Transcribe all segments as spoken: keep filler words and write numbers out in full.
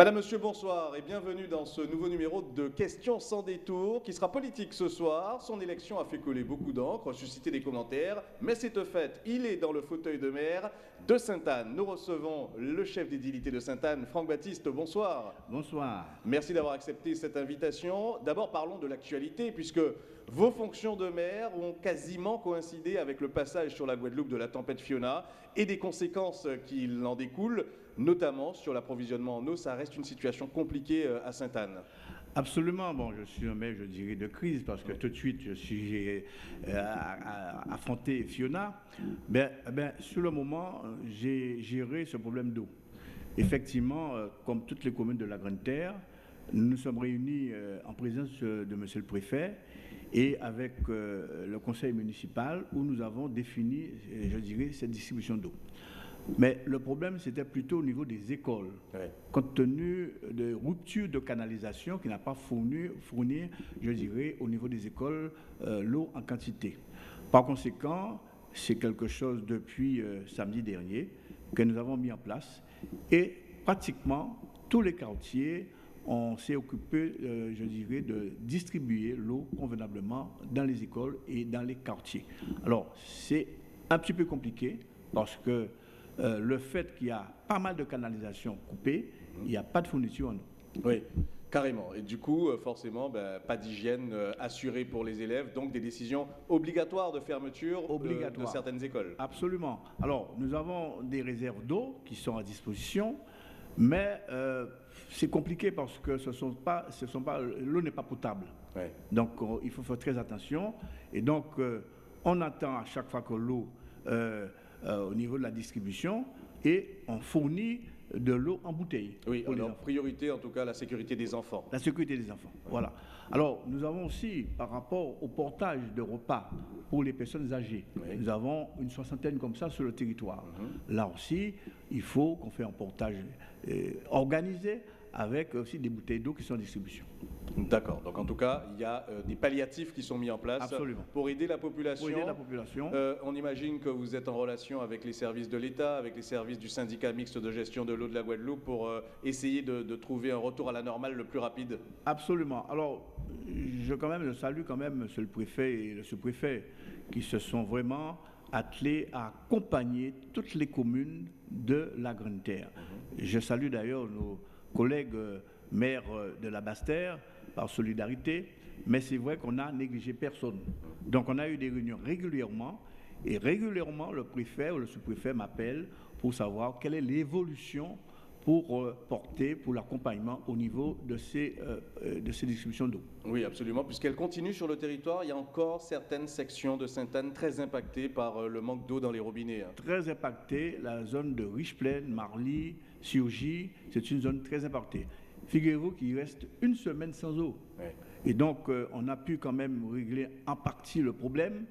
Madame, Monsieur, bonsoir et bienvenue dans ce nouveau numéro de Questions sans détour qui sera politique ce soir. Son élection a fait coller beaucoup d'encre, suscité des commentaires, mais c'est un fait, il est dans le fauteuil de maire de Sainte-Anne. Nous recevons le chef d'édilité de Sainte-Anne, Franck Baptiste, bonsoir. Bonsoir. Merci d'avoir accepté cette invitation. D'abord parlons de l'actualité puisque vos fonctions de maire ont quasiment coïncidé avec le passage sur la Guadeloupe de la tempête Fiona et des conséquences qui en découlent, notamment sur l'approvisionnement en eau. Ça reste une situation compliquée à Sainte-Anne. Absolument. Bon, je suis un maire, je dirais, de crise parce que tout de suite, je suis j'ai, euh, affronté Fiona. Ben, ben, sur le moment, j'ai géré ce problème d'eau. Effectivement, euh, comme toutes les communes de la Grande Terre, nous nous sommes réunis euh, en présence euh, de Monsieur le Préfet et avec euh, le conseil municipal où nous avons défini, je dirais, cette distribution d'eau. Mais le problème, c'était plutôt au niveau des écoles, ouais. Compte tenu de ruptures de canalisation qui n'a pas fourni, fourni, je dirais, au niveau des écoles, euh, l'eau en quantité. Par conséquent, c'est quelque chose depuis euh, samedi dernier que nous avons mis en place et pratiquement tous les quartiers, on s'est occupé, euh, je dirais, de distribuer l'eau convenablement dans les écoles et dans les quartiers. Alors, c'est un petit peu compliqué parce que Euh, le fait qu'il y a pas mal de canalisations coupées, il n'y a pas de fourniture en eau. Oui, carrément. Et du coup, forcément, ben, pas d'hygiène euh, assurée pour les élèves, donc des décisions obligatoires de fermeture Obligatoire. euh, de certaines écoles. Absolument. Alors, nous avons des réserves d'eau qui sont à disposition, mais euh, c'est compliqué parce que ce sont pas, ce sont pas, l'eau n'est pas potable. Ouais. Donc, euh, il faut faire très attention. Et donc, euh, on attend à chaque fois que l'eau... Euh, Euh, au niveau de la distribution et on fournit de l'eau en bouteille. Oui, alors priorité en tout cas la sécurité des enfants. La sécurité des enfants, oui. Voilà. Alors nous avons aussi par rapport au portage de repas pour les personnes âgées, oui. Nous avons une soixantaine comme ça sur le territoire. Mm-hmm. Là aussi, il faut qu'on fait un portage euh, organisé avec aussi des bouteilles d'eau qui sont en distribution. D'accord. Donc en tout cas, il y a euh, des palliatifs qui sont mis en place. Absolument. Pour aider la population. Pour aider la population. Euh, on imagine que vous êtes en relation avec les services de l'État, avec les services du syndicat mixte de gestion de l'eau de la Guadeloupe pour euh, essayer de, de trouver un retour à la normale le plus rapide. Absolument. Alors, je quand même je salue quand même Monsieur le Préfet et le sous-préfet qui se sont vraiment attelés à accompagner toutes les communes de la Grande Terre. Mm-hmm. Je salue d'ailleurs nos collègues euh, maires euh, de la Basse-Terre par solidarité, mais c'est vrai qu'on a négligé personne. Donc on a eu des réunions régulièrement, et régulièrement le préfet ou le sous-préfet m'appelle pour savoir quelle est l'évolution pour euh, porter, pour l'accompagnement au niveau de ces, euh, de ces distributions d'eau. Oui, absolument, puisqu'elle continue sur le territoire, il y a encore certaines sections de Sainte-Anne très impactées par euh, le manque d'eau dans les robinets. Hein. Très impactée, la zone de Riche-Plaine, Marly, Surgy, c'est une zone très impactée. Figurez-vous qu'il reste une semaine sans eau. Ouais. Et donc, euh, on a pu quand même régler en partie le problème.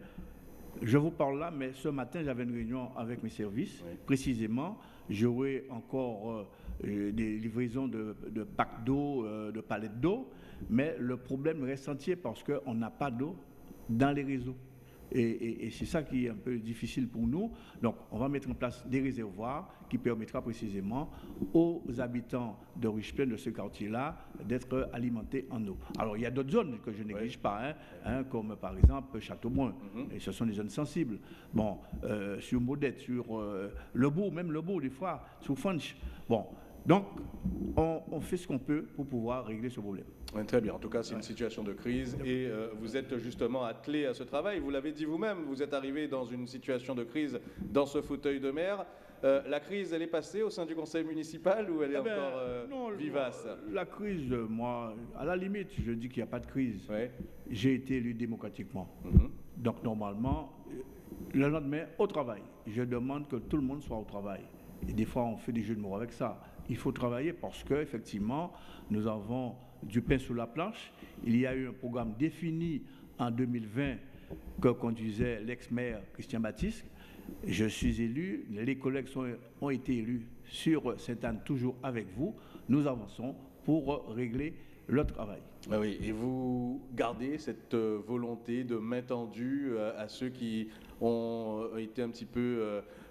Je vous parle là, mais ce matin, j'avais une réunion avec mes services. Ouais. Précisément, j'aurai encore euh, des livraisons de, de packs d'eau, euh, de palettes d'eau, mais le problème reste entier parce qu'on n'a pas d'eau dans les réseaux. Et, et, et c'est ça qui est un peu difficile pour nous. Donc, on va mettre en place des réservoirs qui permettra précisément aux habitants de Riche-Plaine, de ce quartier-là, d'être alimentés en eau. Alors, il y a d'autres zones que je néglige oui. pas, hein, hein, comme par exemple Châteaubrun. Mm-hmm. Et ce sont des zones sensibles. Bon, euh, sur Modette, sur euh, Le Bourg, même Le Bourg, des fois, sur Fanch. Bon. Donc, on, on fait ce qu'on peut pour pouvoir régler ce problème. Oui, très bien. En tout cas, c'est ouais. une situation de crise et euh, vous êtes justement attelé à ce travail. Vous l'avez dit vous-même, vous êtes arrivé dans une situation de crise dans ce fauteuil de maire. Euh, la crise, elle est passée au sein du conseil municipal ou elle est eh ben, encore euh, non, vivace? La crise, moi, à la limite, je dis qu'il n'y a pas de crise. Ouais. J'ai été élu démocratiquement. Mm-hmm. Donc, normalement, le lendemain, au travail. Je demande que tout le monde soit au travail. Et des fois, on fait des jeux de mots avec ça. Il faut travailler parce qu'effectivement, nous avons du pain sur la planche. Il y a eu un programme défini en deux mille vingt que conduisait l'ex-maire Christian Baptiste. Je suis élu, les collègues sont, ont été élus sur Sainte-Anne, toujours avec vous. Nous avançons pour régler le travail. Ah oui, et vous gardez cette volonté de main tendue à ceux qui ont été un petit peu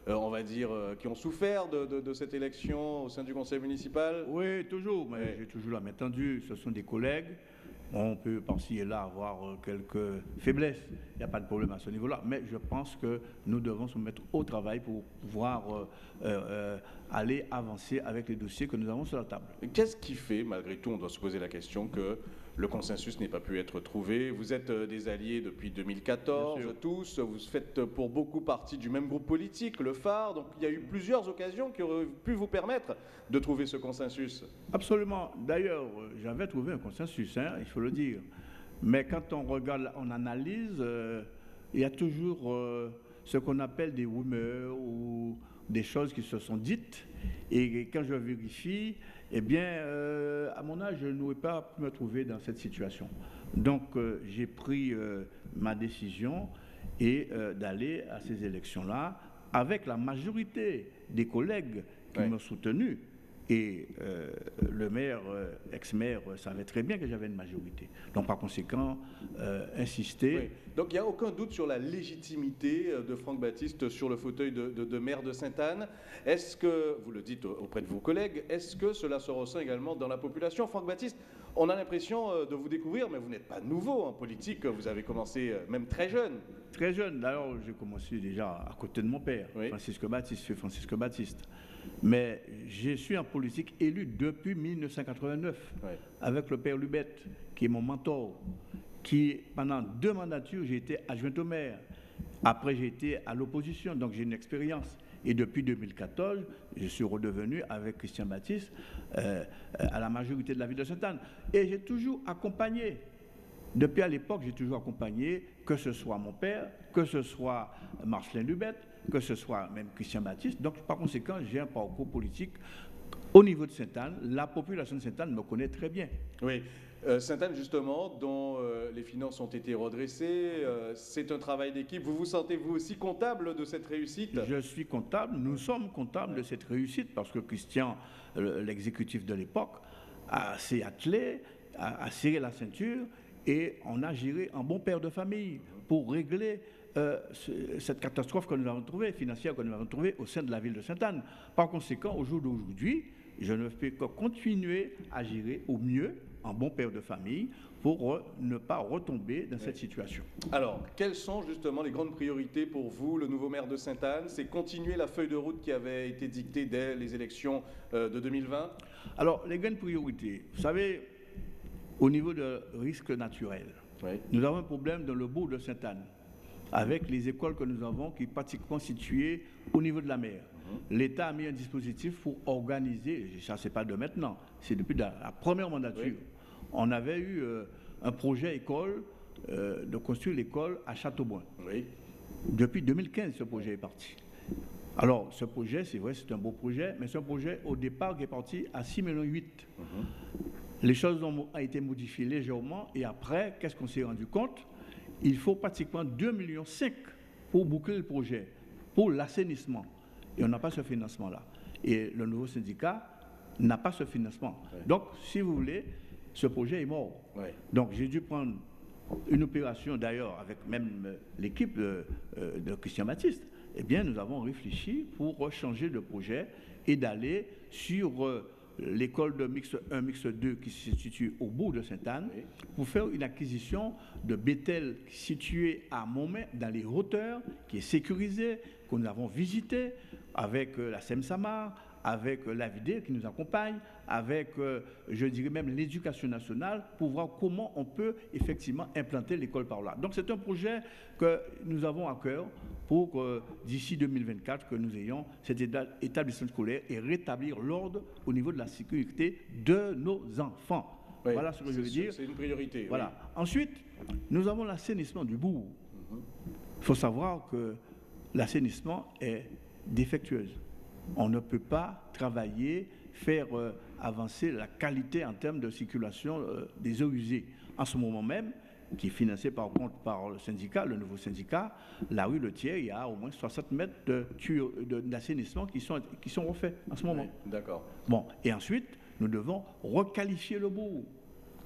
euh, on va dire, euh, qui ont souffert de, de, de cette élection au sein du conseil municipal? Oui, toujours, mais Ouais. j'ai toujours la main tendue. Ce sont des collègues. On peut par-ci et là avoir euh, quelques faiblesses. Il n'y a pas de problème à ce niveau-là. Mais je pense que nous devons se mettre au travail pour pouvoir euh, euh, euh, aller avancer avec les dossiers que nous avons sur la table. Qu'est-ce qui fait, malgré tout, on doit se poser la question, que le consensus n'ait pas pu être trouvé? Vous êtes euh, des alliés depuis deux mille quatorze, tous, vous faites pour beaucoup partie du même groupe politique, le Phare, donc il y a eu plusieurs occasions qui auraient pu vous permettre de trouver ce consensus. Absolument. D'ailleurs, euh, j'avais trouvé un consensus, hein, il faut le dire. Mais quand on regarde, on analyse, euh, il y a toujours euh, ce qu'on appelle des rumeurs ou des choses qui se sont dites. Et quand je vérifie, eh bien, euh, à mon âge, je n'aurais pas pu me trouver dans cette situation. Donc, euh, j'ai pris euh, ma décision et euh, d'aller à ces élections-là avec la majorité des collègues qui Ouais. m'ont soutenu. Et euh, le maire, euh, ex-maire, euh, savait très bien que j'avais une majorité. Donc, par conséquent, euh, insister. Oui. Donc il n'y a aucun doute sur la légitimité euh, de Franck Baptiste sur le fauteuil de, de, de maire de Sainte-Anne. Est-ce que, vous le dites auprès de vos collègues, est-ce que cela se ressent également dans la population? Franck Baptiste, on a l'impression euh, de vous découvrir, mais vous n'êtes pas nouveau en politique, vous avez commencé euh, même très jeune. Très jeune, d'ailleurs, j'ai commencé déjà à côté de mon père, Oui. Francisque Baptiste, feu Francisque Baptiste. Mais je suis en politique élu depuis mille neuf cent quatre-vingt-neuf, Oui. avec le père Lubette, qui est mon mentor, qui, pendant deux mandatures, j'ai été adjoint au maire. Après, j'ai été à l'opposition, donc j'ai une expérience. Et depuis deux mille quatorze, je suis redevenu avec Christian Baptiste euh, à la majorité de la ville de Sainte-Anne. Et j'ai toujours accompagné. Depuis à l'époque, j'ai toujours accompagné, que ce soit mon père, que ce soit Marcelin Lubette, que ce soit même Christian Baptiste. Donc, par conséquent, j'ai un parcours politique au niveau de Sainte-Anne. La population de Sainte-Anne me connaît très bien. Oui. Euh, Sainte-Anne, justement, dont euh, les finances ont été redressées, euh, c'est un travail d'équipe. Vous vous sentez, vous aussi, comptable de cette réussite? Je suis comptable, nous sommes comptables de cette réussite parce que Christian, le- l'exécutif de l'époque, a- s'est attelé, a, a serré la ceinture et on a géré un bon père de famille pour régler euh, ce- cette catastrophe que nous avons trouvée, financière que nous avons trouvée au sein de la ville de Sainte-Anne. Par conséquent, au jour d'aujourd'hui, je ne fais que continuer à gérer au mieux un bon père de famille pour euh, ne pas retomber dans cette situation. Alors, quelles sont justement les grandes priorités pour vous, le nouveau maire de Sainte-Anne? C'est continuer la feuille de route qui avait été dictée dès les élections euh, de deux mille vingt? Alors, les grandes priorités, vous savez, au niveau de risques naturels, Oui. nous avons un problème dans le bourg de Sainte-Anne, avec les écoles que nous avons qui sont pratiquement situées au niveau de la mer. L'État a mis un dispositif pour organiser, ça c'est pas de maintenant, c'est depuis la, la première mandature. Oui. On avait eu euh, un projet école, euh, de construire l'école à Châteaubrun. Oui. Depuis deux mille quinze, ce projet est parti. Alors, ce projet, c'est vrai, c'est un beau projet, mais c'est un projet au départ qui est parti à six virgule huit millions. Les choses ont, ont été modifiées légèrement et après, qu'est-ce qu'on s'est rendu compte? Il faut pratiquement deux virgule cinq millions pour boucler le projet, pour l'assainissement. Et on n'a pas ce financement-là. Et le nouveau syndicat n'a pas ce financement. Ouais. Donc, si vous voulez, ce projet est mort. Ouais. Donc, j'ai dû prendre une opération, d'ailleurs, avec même euh, l'équipe de, euh, de Christian Baptiste. Eh bien, nous avons réfléchi pour changer de projet et d'aller sur euh, l'école de mix un, mix deux qui se situe au bout de Sainte-Anne, Oui. pour faire une acquisition de Bethel situé à Montmey, dans les hauteurs, qui est sécurisé, que nous avons visité avec euh, la SEM-Samar, avec euh, l'A V D qui nous accompagne, avec, euh, je dirais même, l'éducation nationale, pour voir comment on peut effectivement implanter l'école par là. Donc c'est un projet que nous avons à cœur pour que d'ici deux mille vingt-quatre, que nous ayons cet éta- établissement scolaire et rétablir l'ordre au niveau de la sécurité de nos enfants. Oui. Voilà ce que je veux C'est- dire. C'est une priorité. Voilà. Ensuite, nous avons l'assainissement du bourg. Il faut savoir que l'assainissement est défectueuse. On ne peut pas travailler, faire euh, avancer la qualité en termes de circulation euh, des eaux usées. En ce moment même, qui est financé par contre par le syndicat, le nouveau syndicat, la rue Le Thiers, il y a au moins soixante mètres de tuyaux de- d'assainissement qui sont, qui sont refaits en ce moment. Oui, d'accord. Bon, et ensuite, nous devons requalifier le bourg.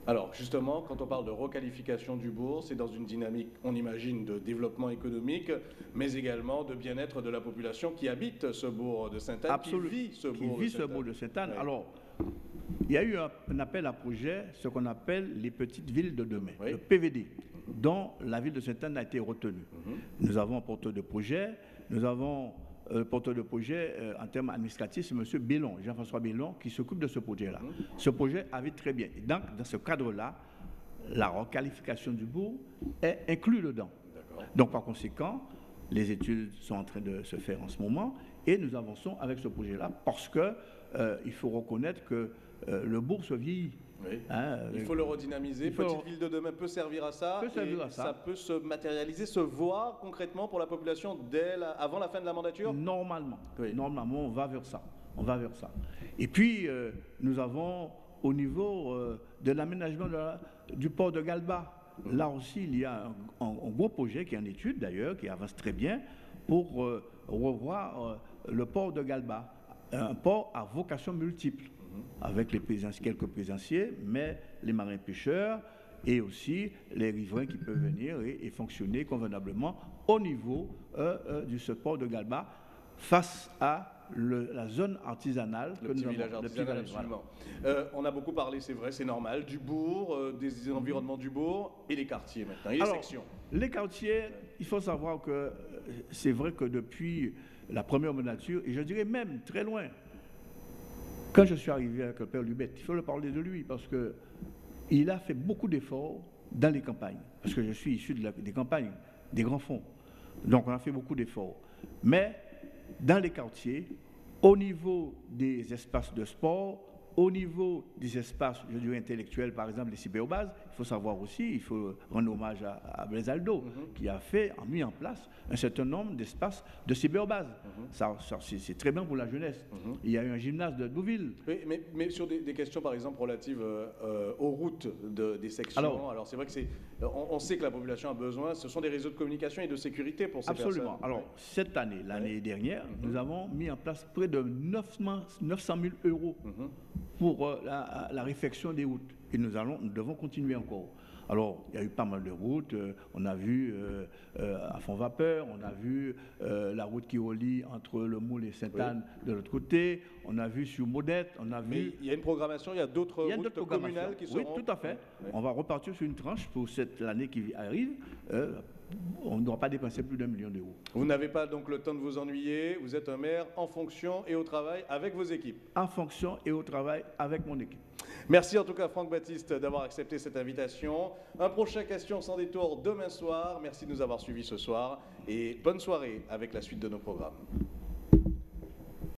Alors justement, quand on parle de requalification du bourg, c'est dans une dynamique, on imagine, de développement économique, mais également de bien-être de la population qui habite ce bourg de Sainte-Anne, qui vit ce qui bourg vit de ce Sainte-Anne. bourg de Sainte-Anne. Oui. Alors, il y a eu un, un appel à projet, ce qu'on appelle les petites villes de demain, Oui. le P V D, dont la ville de Sainte-Anne a été retenue. Mhm. Nous avons un porteur de projet, nous avons euh, le porteur de projet euh, en termes administratifs, c'est M. Bellon, Jean-François Bellon, qui s'occupe de ce projet-là. Mhm. Ce projet avait très bien. Et donc, dans ce cadre-là, la requalification du bourg est inclue dedans. Donc, par conséquent, les études sont en train de se faire en ce moment et nous avançons avec ce projet-là parce qu'il euh, faut reconnaître que euh, le bourg se vieillit. Oui. Hein, il faut le redynamiser. faut Petite ville de demain peut servir à ça. Peut servir et à ça. ça peut se matérialiser, se voir concrètement pour la population dès la, avant la fin de la mandature. Normalement. Oui. Normalement, on va vers ça. On va vers ça. Et puis, euh, nous avons au niveau euh, de l'aménagement de la, du port de Galba. Là aussi, il y a un, un, un gros projet qui est en étude d'ailleurs, qui avance très bien, pour euh, revoir euh, le port de Galba. Un port à vocation multiple, avec les plaisanciers, quelques plaisanciers, mais les marins pêcheurs et aussi les riverains qui peuvent venir et, et fonctionner convenablement au niveau euh, euh, du ce port de Galba face à Le, la zone artisanale le que petit nous village avons, artisanal, le petit village, absolument. Voilà. Euh, on a beaucoup parlé, c'est vrai, c'est normal, du bourg, euh, des mm-hmm. environnements du bourg et les quartiers maintenant, et les Alors, sections. Les quartiers, il faut savoir que euh, c'est vrai que depuis la première mandature, et je dirais même très loin, quand je suis arrivé avec le père Lubette, il faut le parler de lui parce que il a fait beaucoup d'efforts dans les campagnes, parce que je suis issu de la, des campagnes, des grands fonds. Donc on a fait beaucoup d'efforts. Mais dans les quartiers, au niveau des espaces de sport, au niveau des espaces, je dirais, intellectuels, par exemple les cyberbases, il faut savoir aussi, il faut rendre hommage à, à Blaise Aldo, mm-hmm. qui a fait, a mis en place un certain nombre d'espaces de cyberbases. Mm-hmm. Ça, ça, c'est, c'est très bien pour la jeunesse. Mm-hmm. Il y a eu un gymnase de Deauville. Oui, mais, mais sur des, des questions, par exemple, relatives euh, aux routes de, des sections, alors, alors c'est vrai que c'est, on, on sait que la population a besoin, ce sont des réseaux de communication et de sécurité pour ces absolument. personnes. Alors, oui. Cette année, l'année oui. dernière, mm-hmm. nous avons mis en place près de neuf cent mille euros mm-hmm. pour euh, la, la réfection des routes. Et nous, allons, nous devons continuer encore. Alors, il y a eu pas mal de routes. Euh, on a vu euh, euh, à fond vapeur, on a vu euh, la route qui relie entre le Moule et Sainte-Anne oui. de l'autre côté. On a vu sur Modette, on a vu... Mais il y a une programmation, il y a d'autres routes d'autres communales qui seront... Oui, tout à fait. Oui. On va repartir sur une tranche pour cette année qui arrive. Euh, on ne doit pas dépenser plus d'un million d'euros. Vous n'avez pas donc le temps de vous ennuyer. Vous êtes un maire en fonction et au travail avec vos équipes. En fonction et au travail avec mon équipe. Merci en tout cas Franck Baptiste d'avoir accepté cette invitation. Un prochain Question sans détour demain soir. Merci de nous avoir suivis ce soir et bonne soirée avec la suite de nos programmes.